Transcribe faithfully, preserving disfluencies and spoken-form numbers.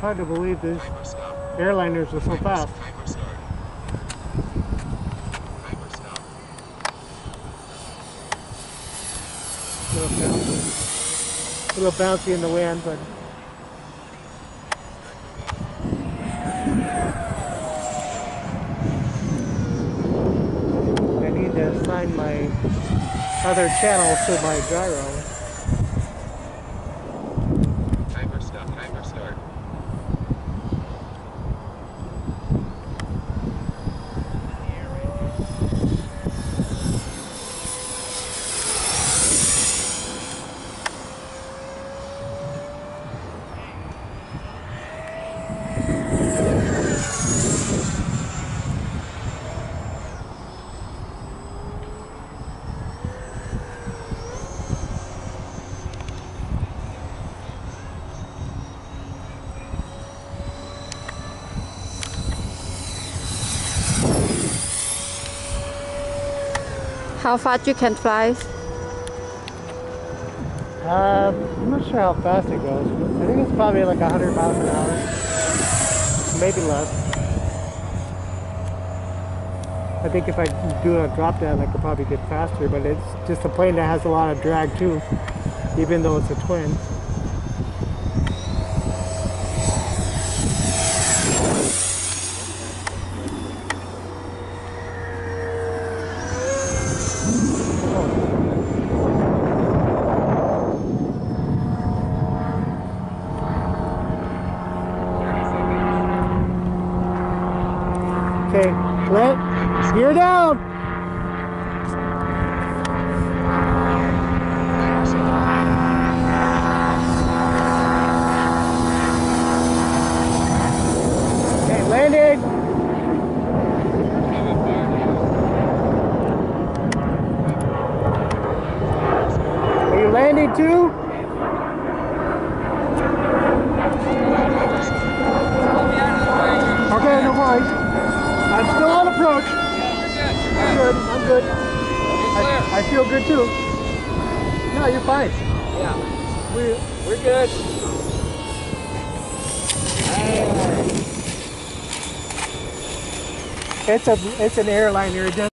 hard to believe these airliners are so fast. A little bouncy, a little bouncy in the wind, but I need to assign my other channel to my gyro. Timer stop, timer start. How fast you can fly? Uh, I'm not sure how fast it goes. I think it's probably like one hundred miles an hour, maybe less. I think if I do a drop down, I could probably get faster, but it's just a plane that has a lot of drag too, even though it's a twin. Okay, Clint, gear down! Okay, landing! Are you landing too? Okay, no worries. I'm still on approach. Yeah, we're good. I'm good. I'm good. I, I feel good too. No, you're fine. Yeah. We're, we're good. It's a it's an airliner. It does